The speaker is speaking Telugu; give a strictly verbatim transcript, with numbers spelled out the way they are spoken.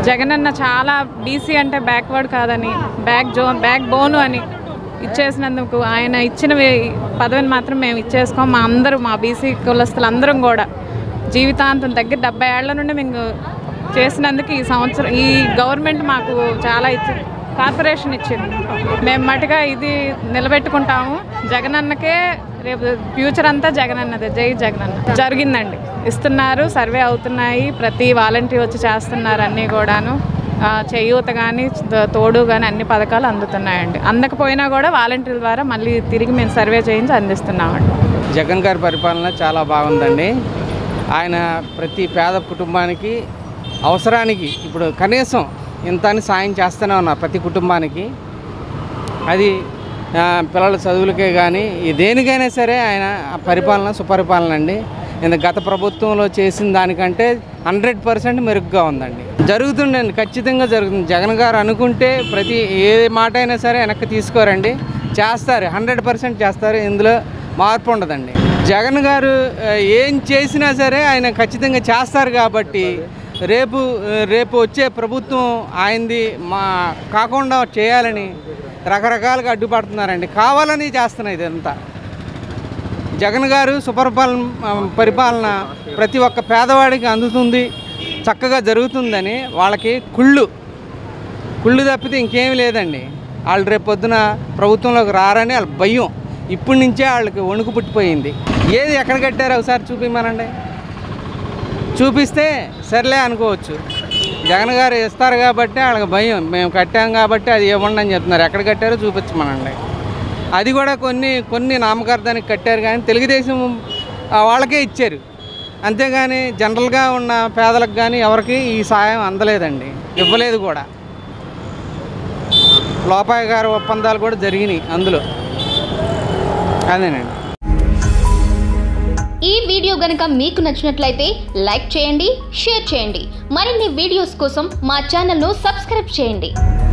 జగన్ అన్న చాలా బీసీ అంటే బ్యాక్వర్డ్ కాదని, బ్యాక్ జో బ్యాక్ బోను అని ఇచ్చేసినందుకు ఆయన ఇచ్చిన పదవిని మాత్రం మేము ఇచ్చేసుకోం. మా అందరూ మా బీసీ కులస్తులు అందరం కూడా జీవితాంతం దగ్గర డెబ్బై ఏళ్ల నుండి మేము చేసినందుకు ఈ సంవత్సరం ఈ గవర్నమెంట్ మాకు చాలా ఇచ్చి కార్పొరేషన్ ఇచ్చింది. మేము మటుగా ఇది నిలబెట్టుకుంటాము. జగన్ అన్నకే రేపు ఫ్యూచర్ అంతా జగన్ అన్నదే. జై జగన్ అన్న. జరిగిందండి, ఇస్తున్నారు, సర్వే అవుతున్నాయి, ప్రతి వాలంటీర్ వచ్చి చేస్తున్నారు. అన్నీ కూడాను చేయూత కానీ తోడు కానీ అన్ని పథకాలు అందుతున్నాయండి. అందకపోయినా కూడా వాలంటీర్ల ద్వారా మళ్ళీ తిరిగి మేము సర్వే చేయించి అందిస్తున్నామండి. జగన్ గారి పరిపాలన చాలా బాగుందండి. ఆయన ప్రతి పేద కుటుంబానికి అవసరానికి ఇప్పుడు కనీసం ఇంత అని సాయం చేస్తూనే ఉన్నారు ప్రతి కుటుంబానికి. అది పిల్లల చదువులకే కానీ దేనికైనా సరే ఆయన పరిపాలన సుపరిపాలన అండి. గత ప్రభుత్వంలో చేసిన దానికంటే హండ్రెడ్ పర్సెంట్ మెరుగ్గా ఉందండి. జరుగుతుండండి, ఖచ్చితంగా జరుగుతుంది. జగన్ గారు అనుకుంటే ప్రతి ఏ మాట అయినా సరే వెనక్కి తీసుకోరండి, చేస్తారు, హండ్రెడ్ పర్సెంట్ చేస్తారు. ఇందులో మార్పు ఉండదండి. జగన్ గారు ఏం చేసినా సరే ఆయన ఖచ్చితంగా చేస్తారు. కాబట్టి రేపు రేపు వచ్చే ప్రభుత్వం ఆయనది మా కాకుండా చేయాలని రకరకాలుగా అడ్డుపడుతున్నారండి. కావాలని చేస్తున్నారు ఇదంతా. జగన్ గారు సుపరిపాలన పరిపాలన ప్రతి ఒక్క పేదవాడికి అందుతుంది, చక్కగా జరుగుతుందని వాళ్ళకి కుళ్ళు కుళ్ళు తప్పితే ఇంకేమీ లేదండి. వాళ్ళు రేపు పొద్దున ప్రభుత్వంలోకి రారని వాళ్ళ భయం ఇప్పటి నుంచే వాళ్ళకి వణుకు పుట్టిపోయింది. ఏది ఎక్కడ కట్టారో ఒకసారి చూపిమనండి, చూపిస్తే సర్లే అనుకోవచ్చు. జగన్ గారు ఇస్తారు కాబట్టి వాళ్ళకి భయం, మేము కట్టాం కాబట్టి అది ఇవ్వండి అని చెప్తున్నారు. ఎక్కడ కట్టారో చూపించమనండి. అది కూడా కొన్ని కొన్ని నామకార్థానికి కట్టారు కానీ తెలుగుదేశం వాళ్ళకే ఇచ్చారు, అంతేగాని జనరల్గా ఉన్న పేదలకు కానీ ఎవరికి ఈ సాయం అందలేదండి, ఇవ్వలేదు కూడా. లోపాయకార ఒప్పందాలు కూడా జరిగినాయి అందులో. అదేనండి. ఈ వీడియో గనుక మీకు నచ్చినట్లయితే లైక్ చేయండి, షేర్ చేయండి. మరిన్ని వీడియోస్ కోసం మా ఛానల్ను సబ్స్క్రైబ్ చేయండి.